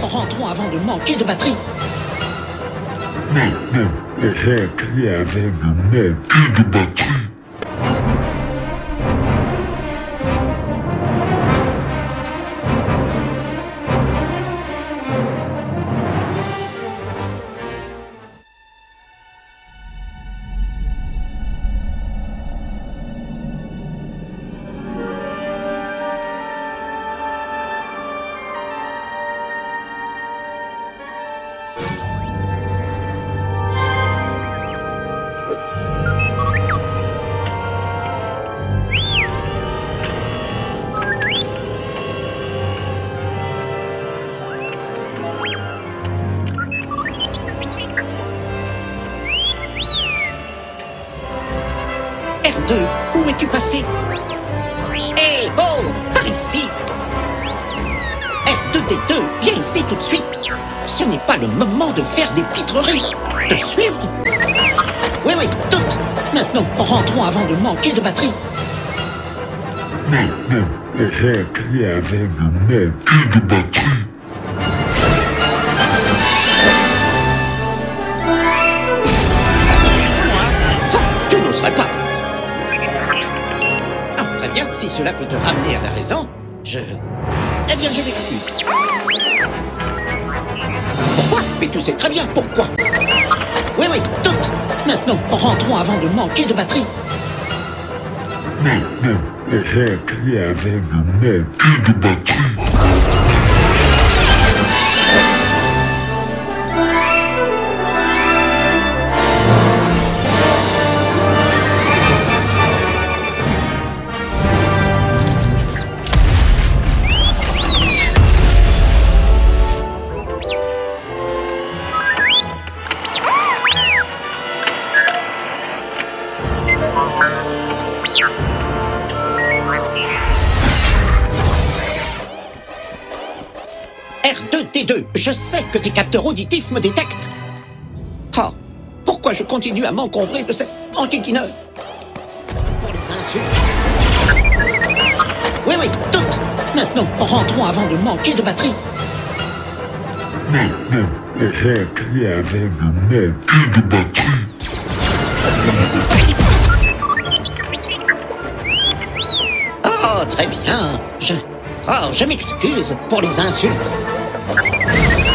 rentrons avant de manquer de batterie. Maintenant, rentrons avant de manquer de batterie. R2, où es-tu passé? Hé, oh, par ici! R2-D2, viens ici tout de suite! Ce n'est pas le moment de faire des pitreries! Te suivre? Oui, toutes! Maintenant, rentrons avant de manquer de batterie! Maintenant, rentrons avant de manquer de batterie. Tu n'oserais pas! Ah, très bien, si cela peut te ramener à la raison, Eh bien, je m'excuse. Pourquoi? Mais tu sais très bien pourquoi. Oui, toutes. Maintenant, rentrons avant de manquer de batterie. Maintenant, rentrons avant de manquer de batterie. R2-D2, je sais que tes capteurs auditifs me détectent. Oh, pourquoi je continue à m'encombrer de cette enquiquineur? Pour les insultes. Oui, toutes. Maintenant, rentrons avant de manquer de batterie. Maintenant, rentrons avant de manquer de batterie. Oh, très bien. Je m'excuse pour les insultes.